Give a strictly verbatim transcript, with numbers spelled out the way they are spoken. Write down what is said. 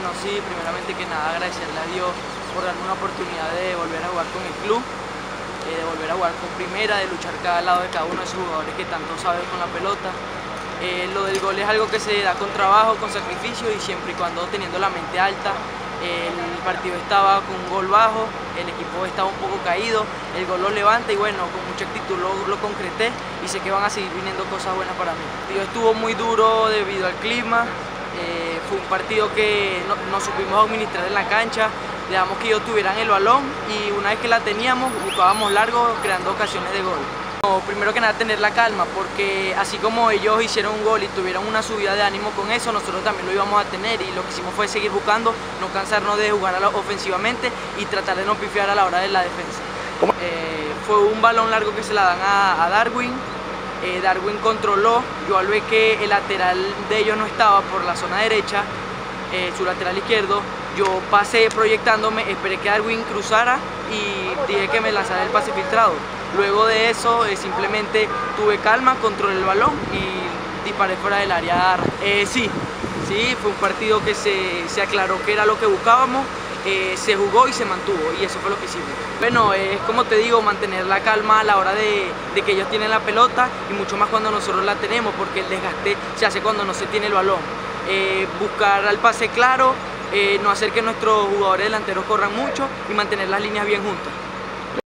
Bueno, sí, primeramente que nada agradecerle a Dios por darme una oportunidad de volver a jugar con el club, eh, de volver a jugar con primera, de luchar cada lado de cada uno de esos jugadores que tanto saben con la pelota. Eh, lo del gol es algo que se da con trabajo, con sacrificio y siempre y cuando teniendo la mente alta. El partido estaba con un gol bajo, el equipo estaba un poco caído, el gol lo levanta y bueno, con mucha actitud lo, lo concreté y sé que van a seguir viniendo cosas buenas para mí. El partido estuvo muy duro debido al clima, eh, fue un partido que no, nos supimos administrar en la cancha, dejamos que ellos tuvieran el balón y una vez que la teníamos buscábamos largo creando ocasiones de gol. Primero que nada tener la calma, porque así como ellos hicieron un gol y tuvieron una subida de ánimo con eso, nosotros también lo íbamos a tener y lo que hicimos fue seguir buscando, no cansarnos de jugar ofensivamente y tratar de no pifiar a la hora de la defensa. Eh, fue un balón largo que se la dan a, a Darwin, eh, Darwin controló, yo al ver que el lateral de ellos no estaba por la zona derecha, eh, su lateral izquierdo, yo pasé proyectándome, esperé que Darwin cruzara y dije que me lanzara el pase filtrado. Luego de eso eh, simplemente tuve calma, controlé el balón y disparé fuera del área. Eh, sí, sí, fue un partido que se, se aclaró que era lo que buscábamos, eh, se jugó y se mantuvo y eso fue lo que hicimos. Bueno, es eh, como te digo, mantener la calma a la hora de, de que ellos tienen la pelota y mucho más cuando nosotros la tenemos, porque el desgaste se hace cuando no se tiene el balón. Eh, buscar al pase claro, eh, no hacer que nuestros jugadores delanteros corran mucho y mantener las líneas bien juntas.